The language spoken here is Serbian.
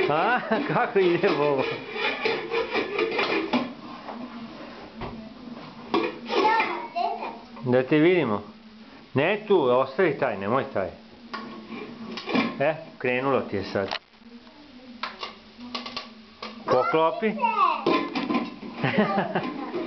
A, kako ide ovo? Da te vidimo. Ne tu, ostavi taj, nemoj taj. Krenulo ti je sad. Poklopi.